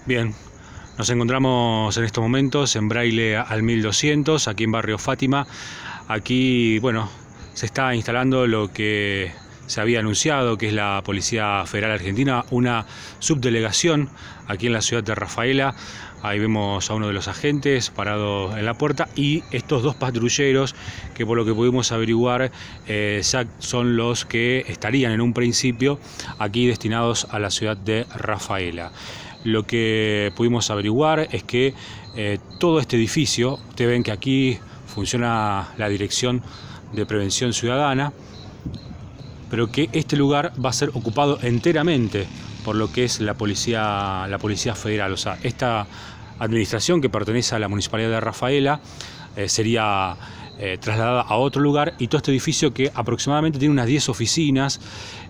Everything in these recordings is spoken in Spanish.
Bien, nos encontramos en estos momentos en Braille al 1200, aquí en Barrio Fátima. Aquí, bueno, se está instalando lo que se había anunciado, que es la Policía Federal Argentina, una subdelegación aquí en la ciudad de Rafaela. Ahí vemos a uno de los agentes parado en la puerta y estos dos patrulleros que, por lo que pudimos averiguar, ya son los que estarían en un principio aquí destinados a la ciudad de Rafaela. Lo que pudimos averiguar es que todo este edificio, ustedes ven que aquí funciona la Dirección de Prevención Ciudadana, pero que este lugar va a ser ocupado enteramente por lo que es la Policía Federal. O sea, esta administración que pertenece a la Municipalidad de Rafaela sería trasladada a otro lugar, y todo este edificio, que aproximadamente tiene unas 10 oficinas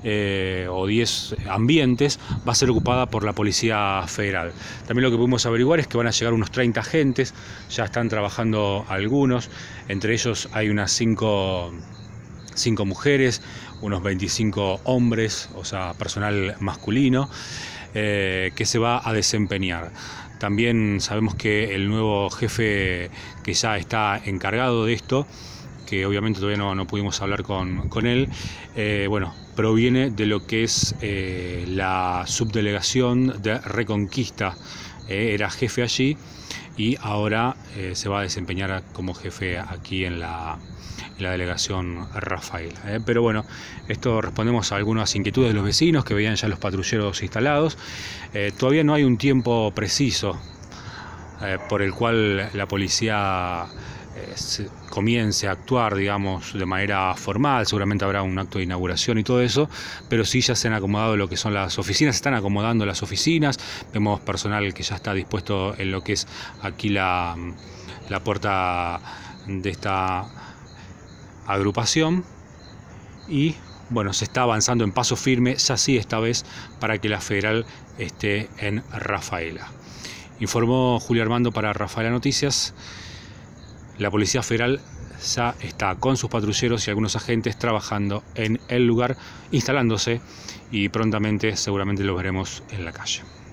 o 10 ambientes, va a ser ocupada por la Policía Federal. También lo que pudimos averiguar es que van a llegar unos 30 agentes, ya están trabajando algunos, entre ellos hay unas 5 mujeres, unos 25 hombres, o sea, personal masculino, que se va a desempeñar. También sabemos que el nuevo jefe que ya está encargado de esto, que obviamente todavía no pudimos hablar con él, bueno, proviene de lo que es la subdelegación de Reconquista. Era jefe allí y ahora se va a desempeñar como jefe aquí en la delegación Rafaela. Pero bueno, esto respondemos a algunas inquietudes de los vecinos que veían ya los patrulleros instalados. Todavía no hay un tiempo preciso por el cual la policía comience a actuar, digamos, de manera formal. Seguramente habrá un acto de inauguración y todo eso, pero sí ya se han acomodado lo que son las oficinas, se están acomodando las oficinas. Vemos personal que ya está dispuesto en lo que es aquí la puerta de esta agrupación, y bueno, se está avanzando en paso firme, ya sí esta vez, para que la Federal esté en Rafaela. Informó Julio Armando para Rafaela Noticias. La Policía Federal ya está con sus patrulleros y algunos agentes trabajando en el lugar, instalándose, y prontamente seguramente los veremos en la calle.